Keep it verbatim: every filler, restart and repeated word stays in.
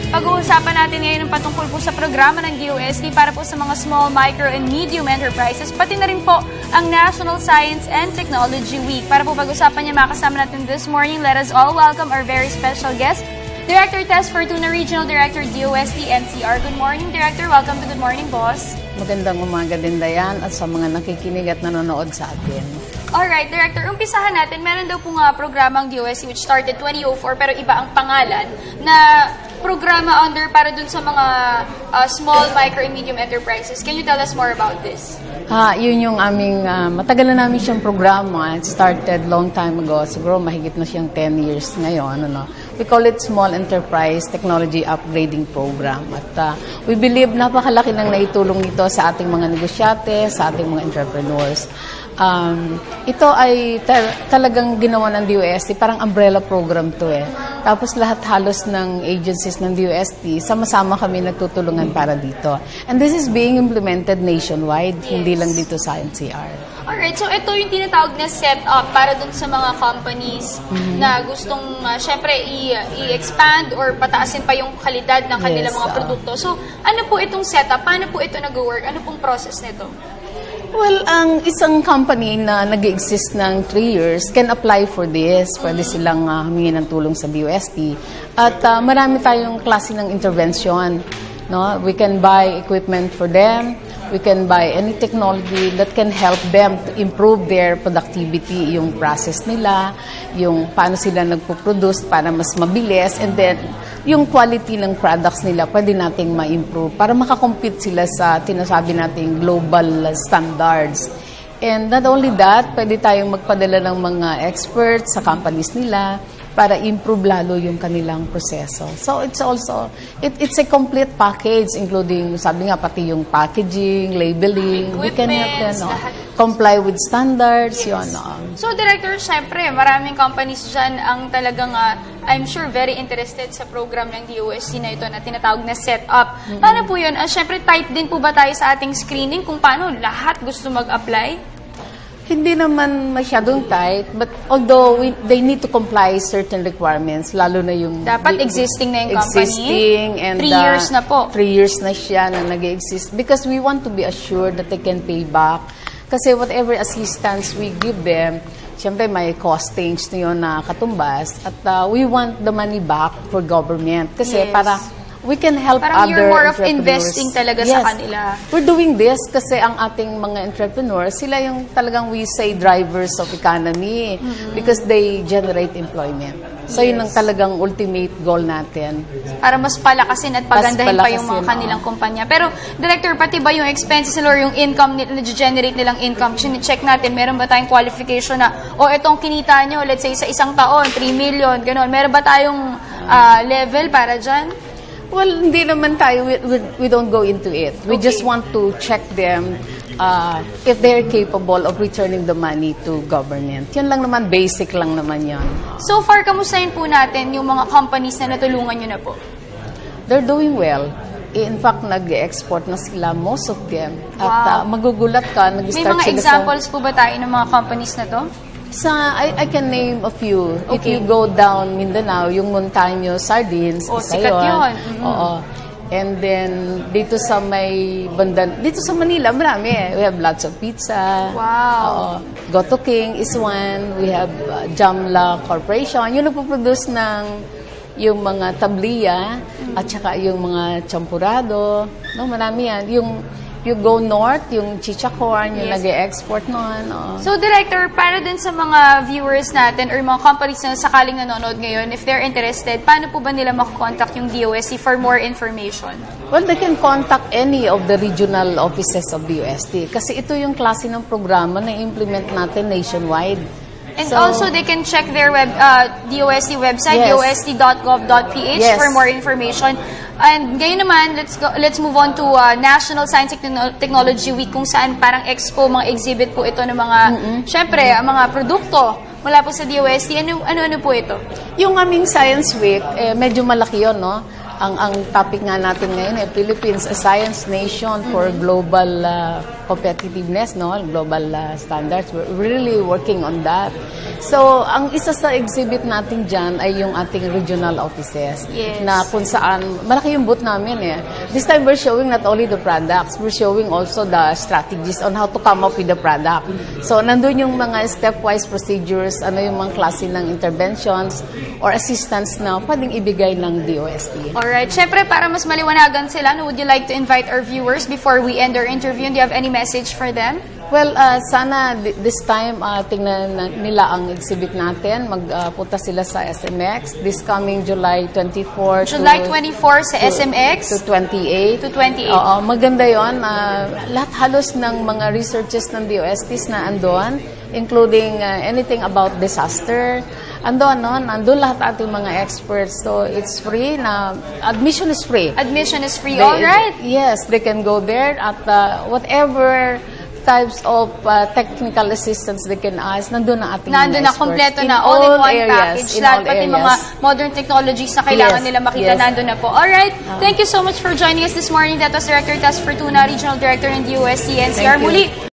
Pag-uusapan natin ngayon ang patungkol po sa programa ng D O S T para po sa mga small, micro, and medium enterprises, pati na rin po ang National Science and Technology Week. Para po pag-usapan niya, makasama natin this morning, let us all welcome our very special guest, Director Tess Fortuna, Regional Director, D O S T N C R. Good morning, Director. Welcome to Good Morning, Boss. Magandang umaga din, Dayan, at sa mga nakikinig at nanonood sa atin. Alright, Director, umpisahan natin. Meron daw po nga programang D O S T which started twenty oh four pero iba ang pangalan na programa under para dun sa mga uh, small, micro, and medium enterprises. Can you tell us more about this? Ha, yun yung aming, uh, matagal na namin siyang programa. It started long time ago. Siguro mahigit na siyang ten years ngayon. Ano? We call it Small Enterprise Technology Upgrading Program. At uh, we believe napakalaki ng naitulong nito sa ating mga negosyante, sa ating mga entrepreneurs. Um, ito ay ta talagang ginawa ng D O S T, parang umbrella program to eh. Tapos lahat halos ng agencies ng D O S T, sama-sama kami nagtutulungan para dito. And this is being implemented nationwide, yes. Hindi lang dito sa N C R. Alright, so ito yung tinatawag na setup para dun sa mga companies mm-hmm. na gustong, uh, syempre, i-expand or pataasin pa yung kalidad ng kanilang yes, mga produkto. So, ano po itong setup? Paano po ito nag-work? Ano pong process nito? Well, ang isang company na nag-exist ng three years can apply for this. Pwede silang uh, humingi ng tulong sa D O S T. At uh, marami tayong klase ng intervention. No? We can buy equipment for them. We can buy any technology that can help them to improve their productivity, yung process nila, yung paano sila nagpo-produce para mas mabilis, and then yung quality ng products nila pwede nating ma-improve para makakompete sila sa tinasabi nating global standards. And not only that, pwede tayong magpadala ng mga experts sa companies nila para improve lalo yung kanilang proseso. So it's also, it, it's a complete package including, sabi nga, pati yung packaging, labeling, we can help them, no? Comply with standards, yes. Yun. No? So Director, syempre, maraming companies dyan ang talagang, uh, I'm sure, very interested sa program ng D O S T na ito na tinatawag na setup. Mm-hmm. Paano po yun? Uh, syempre, tight din po ba tayo sa ating screening kung paano lahat gusto mag-apply? Hindi naman masyadong tight, but although we, they need to comply certain requirements, lalo na yung... Dapat the, existing na yung existing company? And, three uh, years na po. Three years na siya na nag-exist. Because we want to be assured that they can pay back. Kasi whatever assistance we give them, siyempre may costings na yun na katumbas. At uh, we want the money back for government. Kasi yes. para... we can help Parang other you're more of entrepreneurs. Investing talaga yes. sa kanila. We're doing this kasi ang ating mga entrepreneurs, sila yung talagang we say drivers of economy mm-hmm. because they generate employment. So yes. yun ang talagang ultimate goal natin. Para mas palakasin at pagandahin pa yung mga kanilang oh. kumpanya. Pero Director, pati ba yung expenses or yung income, na-generate nilang income, check natin, meron ba tayong qualification na, o itong kinita nyo, let's say sa isang taon, three million, gano'n. Meron ba tayong uh, level para dyan? Well, hindi naman tayo, we, we, we don't go into it. We okay. just want to check them uh, if they're capable of returning the money to government. Yun lang naman, basic lang naman yan. So far, kamustahin po natin yung mga companies na natulungan nyo na po? They're doing well. In fact, nag-export na sila, most of them. At wow. uh, magugulat ka, nag-start sila sa... May mga examples sa... po ba tayo ng mga companies na to? Sa, I, I can name a few. Okay. If you go down Mindanao, yung Montaño Sardines, oh, isa sikat yun. yun. Mm-hmm. Oo. And then, dito sa may bandan, dito sa Manila, marami eh. We have lots of pizza. Wow. Oo. Goto King is one. We have uh, Jamla Corporation. Yung nagpo-produce ng yung mga tabliya mm-hmm. at saka yung mga champurado. No, marami yan. Yung you go north, yung chichacorn, yung yes. nag-e-export noon. Oh. So, Director, para din sa mga viewers natin or mga companies na sakaling nanonood ngayon, if they're interested, paano po ba nila makakontakt yung D O S T for more information? Well, they can contact any of the regional offices of D O S T kasi ito yung klase ng programa na implement natin nationwide. And so, also, they can check their web, uh, D O S T website, yes. D O S T dot gov dot P H yes. for more information. And ngayon naman, let's go, let's move on to uh, National Science and Technology Week kung saan parang expo, mga exhibit po ito ng mga, mm-hmm. syempre, ang mga produkto mula po sa D O S T. Ano, ano-ano po ito? Yung aming Science Week, eh, medyo malaki yun, no? Ang, ang topic nga natin ngayon, eh, Philippines, a Science Nation for mm-hmm. Global uh, competitiveness, no, global uh, standards. We're really working on that. So, ang isa sa exhibit natin dyan ay yung ating regional offices. Yes. Na kung saan, malaki yung booth namin eh. This time, we're showing not only the products, we're showing also the strategies on how to come up with the product. So, nandun yung mga stepwise procedures, ano yung mga klase ng interventions or assistance na pwedeng ibigay ng D O S T. Alright. Siyempre, para mas maliwanagan sila, no, would you like to invite our viewers before we end our interview? Do you have any message for them? Well, uh, sana this time uh, tingnan nila ang exhibit natin. Magpunta uh, sila sa S M X this coming July twenty-fourth. July twenty-fourth sa to, S M X? To twenty-eight. To twenty-eight. Oo, maganda yon. Uh, lahat halos ng mga researches ng D O S Ts na andon, including uh, anything about disaster. Andon, no? Andun lahat ating mga experts. So, it's free na, admission is free. Admission is free, They, alright. Yes, they can go there at uh, whatever types of uh, technical assistance they can ask, nandun na ating nandun mga na, kompleto in na, all in one areas, package. in Lahat, all pati areas. mga modern technologies na kailangan Yes, nila makita, yes. nandun na po. Alright, uh, thank you so much for joining us this morning. That was Director Tess Fortuna, Regional Director ng D O S T N C R. Thank you. Muli,